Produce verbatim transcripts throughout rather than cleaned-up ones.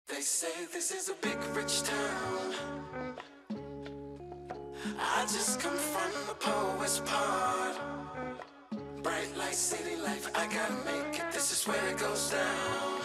They say this is a big rich town. I just come from the poorest part. Bright light, city life, I gotta make it, this is where it goes down.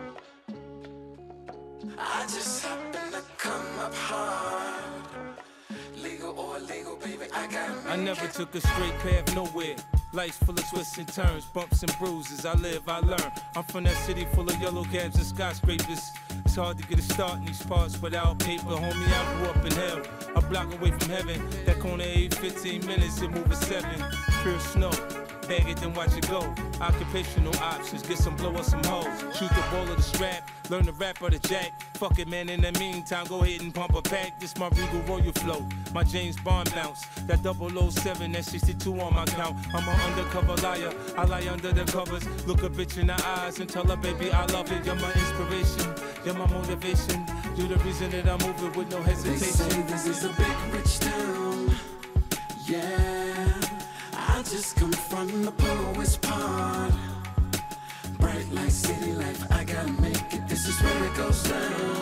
I just happen to come up hard. Legal or illegal, baby, I gotta make it. I never took a straight path nowhere. Life's full of twists and turns, bumps and bruises. I live, I learn. I'm from that city full of yellow cabs and skyscrapers. It's hard to get a start in these parts without paper. Homie, I grew up in hell, a block away from heaven. That corner eight, fifteen minutes, it move at seven. Pure snow, bag it, then watch it go. Occupational options, get some blow or some hoes. Shoot the ball or the strap, learn the rap or the jack. Fuck it, man, in the meantime, go ahead and pump a pack. This my Regal Royal flow, my James Bond bounce. That double oh seven, that sixty-two on my count. I'm an undercover liar, I lie under the covers. Look a bitch in the eyes and tell her, baby, I love it. You're my inspiration, you're my motivation. You're the reason that I'm moving with no hesitation. They say this is a big rich town, yeah. I just come from the poorest part. Bright light, city life, I gotta make it, this is where it goes down.